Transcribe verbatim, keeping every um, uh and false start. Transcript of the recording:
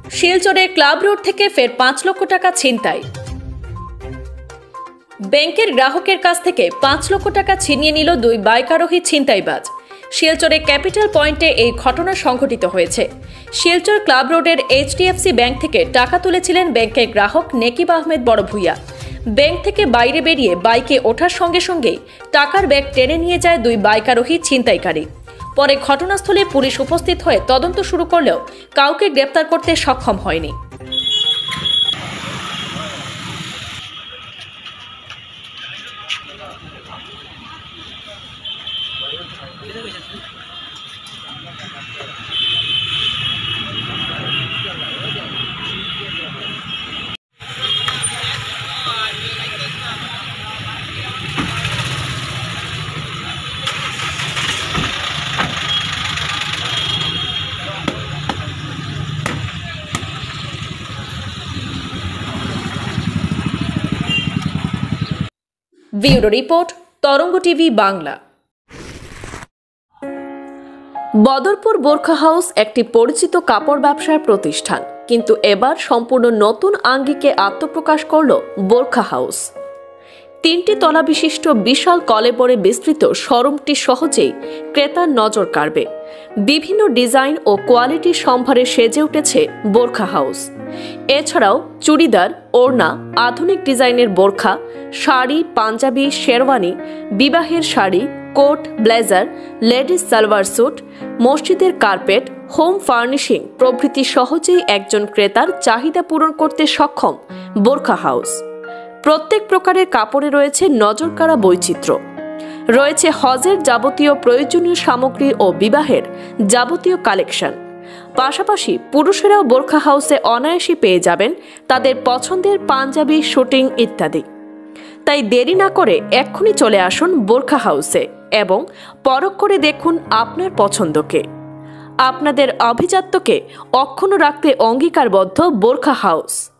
শিলচরে club road থেকে ফের পাঁচ লক্ষ টাকা ছিনতাই। ব্যাংকের গ্রাহকের কাছ থেকে পাঁচ লক্ষ টাকা ছিনিয়ে নিল দুই বাইক আরোহী ছিনতাইবাজ। শিলচরে ক্যাপিটাল পয়েন্টে এই ঘটনা সংঘটিত হয়েছে। শিলচর ক্লাব রোডের এইচডিএফসি ব্যাংক থেকে টাকা তুলেছিলেন ব্যাংকের গ্রাহক নেকিব আহমেদ বড় ভূঁইয়া। ব্যাংক থেকে বাইরে বেরিয়ে বাইকে ওঠার সঙ্গে সঙ্গেই টাকার ব্যাগ টেনে নিয়ে যায় দুই বাইক আরোহী ছিনতাইকারী। পরে ঘটনাস্থলে পুলিশ উপস্থিত হয়ে তদন্ত শুরু করলেও কাউকে গ্রেপ্তার করতে সক্ষম হয়নি। Bureau report, Tarang TV Bangla. Badarpur বোরখা হাউস একটি পরিচিত কাপড় ব্যবসার প্রতিষ্ঠান, কিন্তু এবার সম্পূর্ণ নতুন আঙ্গিকে আত্মপ্রকাশ করল বোরখা হাউস। তিনটি তলা বিশিষ্ট বিশাল কলেবরে বিস্তৃত শোরুমটি সহজেই ক্রেতার নজর কাড়বে। বিভিন্ন ডিজাইন ও কোয়ালিটির সম্ভারে সেজে উঠেছে বোরখা হাউস। এছাড়াও চুড়িদার, ওড়না, আধুনিক ডিজাইনের বোরখা, শাড়ি, পাঞ্জাবি, শেরওয়ানি, বিবাহের sari, coat, blazer, ladies salwar suit, মসজিদের কার্পেট, হোম ফার্নিশিং প্রভৃতি সহজেই একজন ক্রেতার চাহিদা পূরণ করতে সক্ষম বোরখা হাউস। প্রত্যেক প্রকারের কাপড়ে রয়েছে নজরকাড়া বৈচিত্র্য। রয়েছে হজের যাবতীয় প্রয়োজনীয় সামগ্রী ও বিবাহের যাবতীয় কালেকশন। পাশাপাশি পুরুষেরাও বোরখা হাউসে অনায়াসে পেয়ে যাবেন তাদের পছন্দের পাঞ্জাবি, শুটিং ইত্যাদি। তাই দেরি না করে এক্ষুনি চলে আসুন বোরখা হাউসে এবং পরখ করে দেখুন আপনার পছন্দকে। আপনাদের আভিজাত্যকে অক্ষুণ্ণ রাখতে অঙ্গীকারবদ্ধ বোরখা হাউস।